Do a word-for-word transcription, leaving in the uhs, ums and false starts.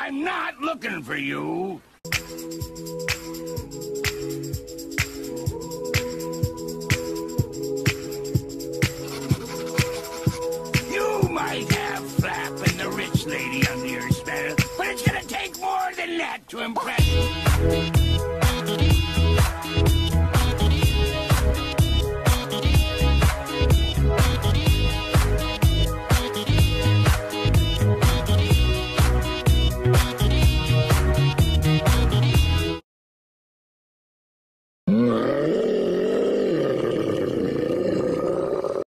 I'm not looking for you. You might have Flap and the rich lady under your spell, but it's gonna take more than that to impress me.